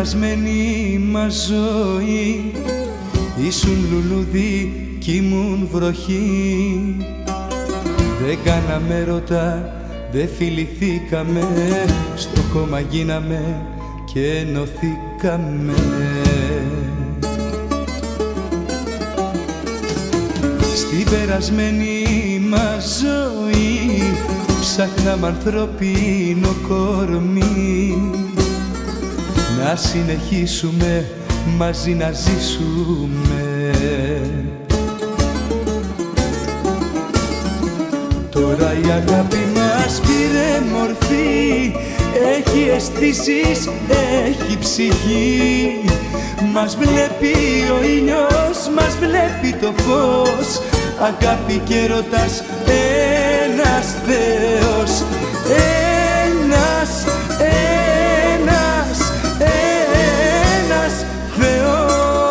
περασμένη μας ζωή ήσουν λουλούδι κι ήμουν βροχή. Δεν κάναμε έρωτα, δεν φιληθήκαμε, στο χώμα γίναμε και ενωθήκαμε. Στην περασμένη μας ζωή ψάχναμε ανθρώπινο κορμί, να συνεχίσουμε μαζί να ζήσουμε. Τώρα η αγάπη μας πήρε μορφή, έχει αισθήσεις, έχει ψυχή. Μας βλέπει ο ήλιος, μας βλέπει το φως, αγάπη και έρωτας, ένας Θεός. Ένας Θεός.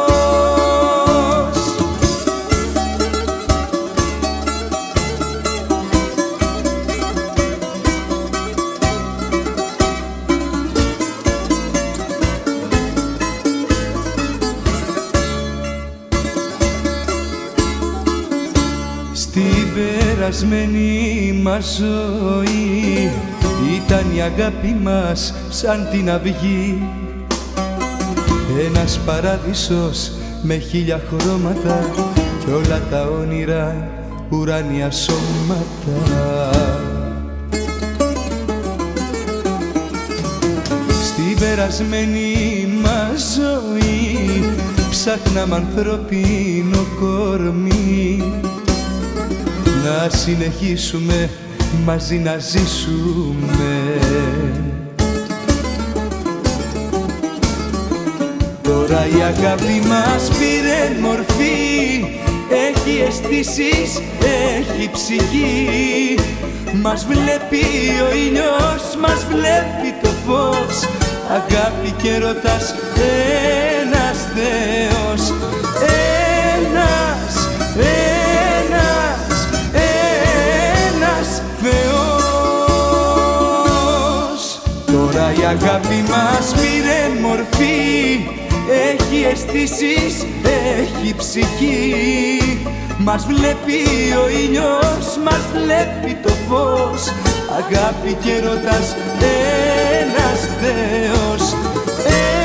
Στην περασμένη μας ζωή ήταν η αγάπη μας σαν την αυγή, ένας παράδεισος με 1000 χρώματα κι όλα τα όνειρα ουράνια σώματα. Στην περασμένη μας ζωή ψάχναμε ανθρώπινο κορμί, να συνεχίσουμε μαζί να ζήσουμε. Τώρα η αγάπη μας πήρε μορφή, έχει αισθήσεις, έχει ψυχή. Μας βλέπει ο ήλιος, μας βλέπει το φως, αγάπη και έρωτας, ένας Θεός. Ένας Θεός. Τώρα η αγάπη μας πήρε μορφή, έχει αισθήσεις, έχει ψυχή. Μας βλέπει ο ήλιος, μας βλέπει το φως, αγάπη και έρωτας, ένας Θεός.